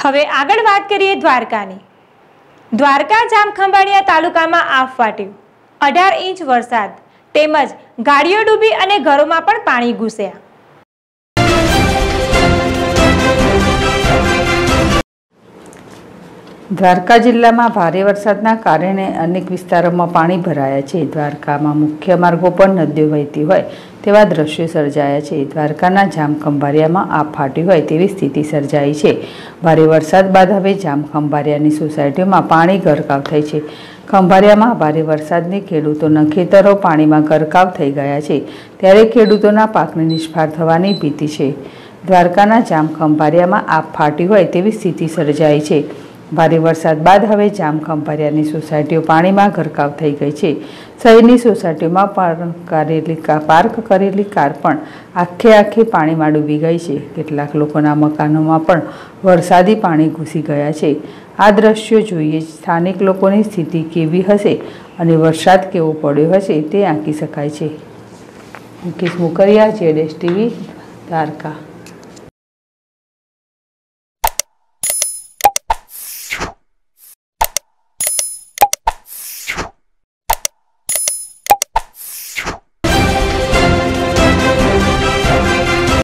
હવે આગળ વાત કરીએ દ્વારકાની। દ્વારકા જામખંભાળિયા તાલુકામાં આફ ફાટ્યું। 18 ઇંચ વરસાદ તેમજ ગાડીઓ ડૂબી અને ઘરોમાં પણ પાણી ઘૂસ્યા। દ્વારકા જિલ્લામાં ભારે વરસાદના કારણે અનેક વિસ્તારોમાં પાણી ભરાયા છે। દ્વારકામાં મુખ્ય માર્ગો પર નદીઓ વહેતી હોય તેવા દ્રશ્યો સર્જાયા છે। દ્વારકાના જામખંભાળિયામાં આફ ફાટ્યું હોય તેવી સ્થિતિ સર્જાઈ છે। ભારે વરસાદ બાદ હવે જામખંભાળિયાની સોસાયટીઓમાં પાણી ગરકાવ થઈ છે। ખંભાળિયામાં ભારે વરસાદથી ખેડૂતોના ખેતરો પાણીમાં ગરકાવ થઈ ગયા છે, ત્યારે ખેડૂતોના પાકને નિષ્ફળ થવાની ભીતિ છે। દ્વારકાના જામખંભાળિયામાં આફ ફાટ્યું હોય તેવી સ્થિતિ સર્જાઈ છે। ભારે વરસાદ બાદ હવે જામખંભાળિયાની સોસાયટીઓ પાણીમાં ગરકાવ થઈ ગઈ છે। શહેરની સોસાયટીઓમાં પાર્ક કરેલી કાર પણ આખે પાણીમાં ડૂબી ગઈ છે। કેટલાક લોકોના મકાનોમાં પણ વરસાદી પાણી ઘૂસી ગયા છે। આ દ્રશ્યો જોઈએ સ્થાનિક લોકોની સ્થિતિ કેવી હશે અને વરસાદ કેવો પડ્યો હશે તે આંકી શકાય છે। મુકેશ મુકરિયા, ZSTV, દ્વારકા।